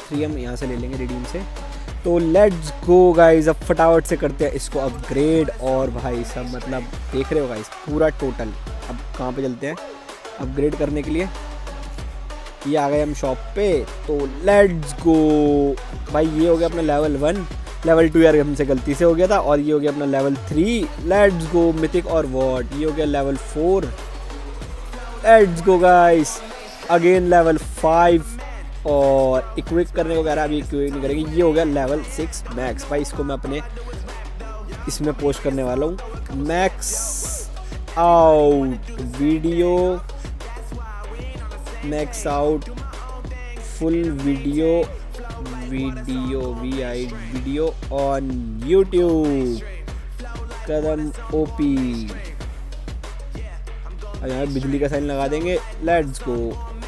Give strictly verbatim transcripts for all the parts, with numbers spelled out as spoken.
Three हम यहाँ से ले लेंगे रिडीम से। तो लेट्स गो गाइज, अब फटाफट से करते हैं इसको अपग्रेड। और भाई सब मतलब देख रहे हो गाइज पूरा टोटल। अब कहाँ पे चलते हैं अपग्रेड करने के लिए, ये आ गए हम शॉप पे। तो लेट्स गो भाई, ये हो गया अपना लेवल वन, लेवल टू यार हमसे गलती से हो गया था, और ये हो गया अपना level three. Let's go mythic और वॉट, ये हो गया level four. Let's go guys again level five, और इक्विप करने को कह रहा है, अभी इक्विप नहीं करेंगे। ये हो गया लेवल सिक्स मैक्स। भाई इसको मैं अपने इसमें पोस्ट करने वाला हूँ, max out video, max out full video, video V I video on YouTube, कदम ओपी। यहाँ बिजली का साइन लगा देंगे। Let's go.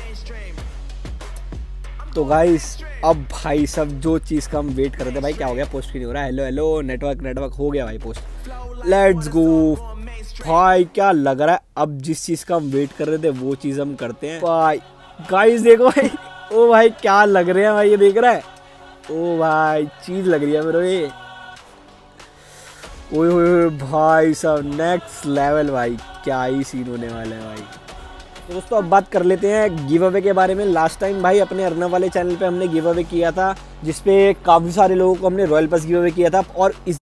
तो गाइस अब भाई सब जो चीज़ का हम वेट कर रहे थे, भाई क्या हो गया, पोस्ट क्यों नहीं हो रहा है। हेलो हेलो नेटवर्क नेटवर्क हो गया भाई पोस्ट। लेट्स गो भाई, क्या लग रहा है अब जिस चीज़ का हम वेट कर रहे थे वो चीज़ हम करते हैं भाई। गाइस देखो भाई, ओ भाई क्या लग रहे हैं भाई, ये देख रहा है, ओ भाई चीज़ लग रही है मेरे ये। ओए ओए भाई सब नेक्स्ट लेवल भाई, क्या ही सीन होने वाला है भाई। तो दोस्तों अब बात कर लेते हैं गिव अवे के बारे में। लास्ट टाइम भाई अपने अर्नव वाले चैनल पे हमने गिव अवे किया था, जिसपे काफ़ी सारे लोगों को हमने रॉयल पास गिव अवे किया था, और इस